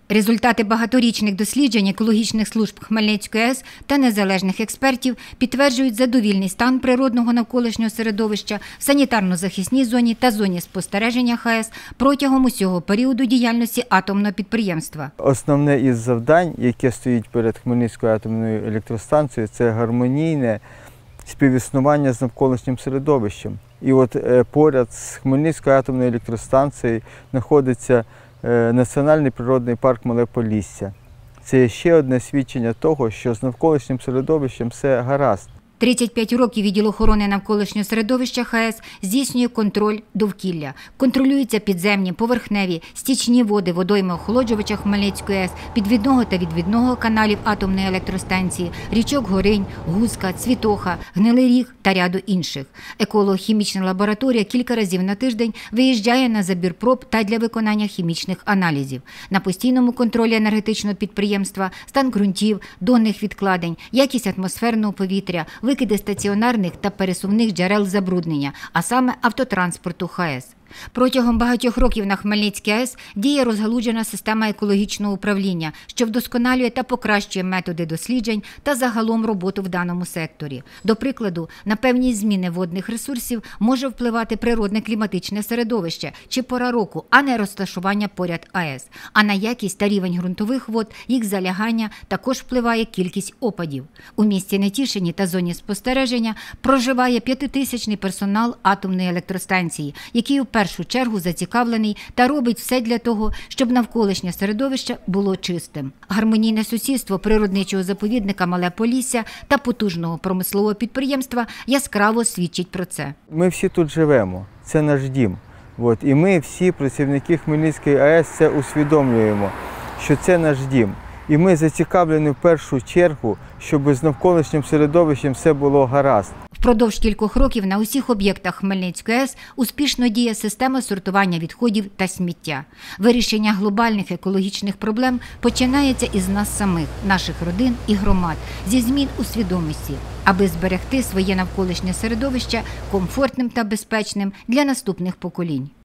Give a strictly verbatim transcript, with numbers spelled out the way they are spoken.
Результати багаторічних досліджень екологічних служб Хмельницької АЕС та незалежних експертів підтверджують задовільний стан природного навколишнього середовища в санітарно-захисній зоні та зоні спостереження ХАЕС протягом усього періоду діяльності атомного підприємства. Основне із завдань, яке стоїть перед Хмельницькою атомною електростанцією, це гармонійне співіснування з навколишнім середовищем. І от поряд з Хмельницькою атомною електростанцією знаходиться Національний природний парк Мале Полісся. Це ще одне свідчення того, що з навколишнім середовищем все гаразд. тридцять п'ять років відділ охорони навколишнього середовища ХАЕС здійснює контроль довкілля. Контролюються підземні, поверхневі, стічні води водойми охолоджувача Хмельницької АЕС, підвідного та відвідного каналів атомної електростанції, річок Горинь, Гузка, Цвітоха, Гнилий Ріг та ряду інших. Еколого-хімічна лабораторія кілька разів на тиждень виїжджає на забір проб та для виконання хімічних аналізів. На постійному контролі енергетичного підприємства стан ґрунтів, донних відкладень, якість атмосферного повітря, викиди стаціонарних та пересувних джерел забруднення, а саме автотранспорту ХАЕС. Протягом багатьох років на Хмельницькій АЕС діє розгалуджена система екологічного управління, що вдосконалює та покращує методи досліджень та загалом роботу в даному секторі. До прикладу, на певні зміни водних ресурсів може впливати природне кліматичне середовище чи пора року, а не розташування поряд АЕС. А на якість та рівень ґрунтових вод, їх залягання також впливає кількість опадів. У місті Нетішині та зоні спостереження проживає п'ятитисячний персонал атомної електростанції, який у В першу чергу зацікавлений та робить все для того, щоб навколишнє середовище було чистим. Гармонійне сусідство природничого заповідника Мале Полісся та потужного промислового підприємства яскраво свідчить про це. Ми всі тут живемо, це наш дім. От. І ми всі, працівники Хмельницької АЕС, це усвідомлюємо, що це наш дім. І ми зацікавлені в першу чергу, щоб з навколишнім середовищем все було гаразд. Впродовж кількох років на усіх об'єктах Хмельницької АЕС успішно діє система сортування відходів та сміття. Вирішення глобальних екологічних проблем починається із нас самих, наших родин і громад, зі змін у свідомості, аби зберегти своє навколишнє середовище комфортним та безпечним для наступних поколінь.